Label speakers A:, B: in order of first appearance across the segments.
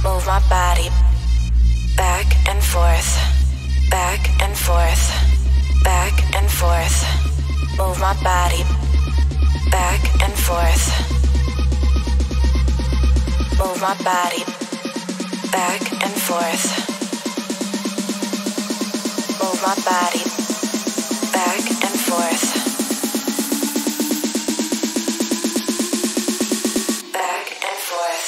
A: Move my body back and forth, back and forth, back and forth. Move my body back and forth. Move my body back and forth. Move my body back and forth. Back and forth.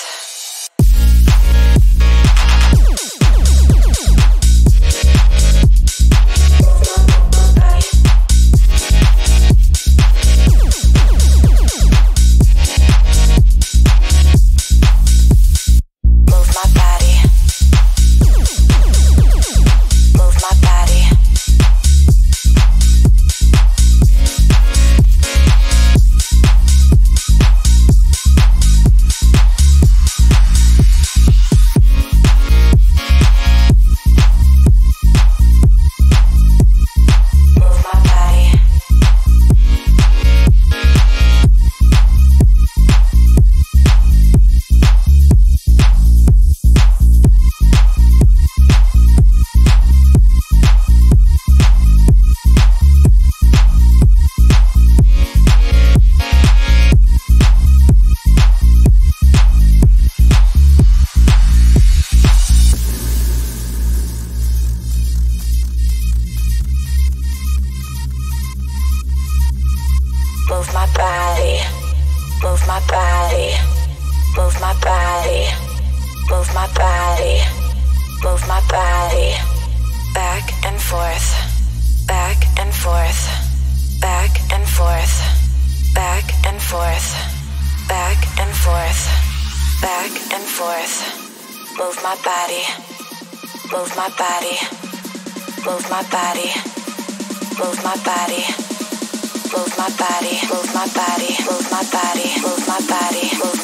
A: Move my body, move my body, move my body, move my body, move my body, back and forth, back and forth, back and forth, back and forth, back and forth, back and forth. Move my body, move my body, move my body, move my body. Move my body, move my body, move my body, move my body, move